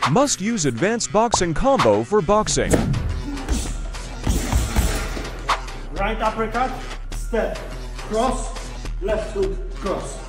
Must use advanced boxing combo for boxing. Right uppercut, step, cross, left hook, cross.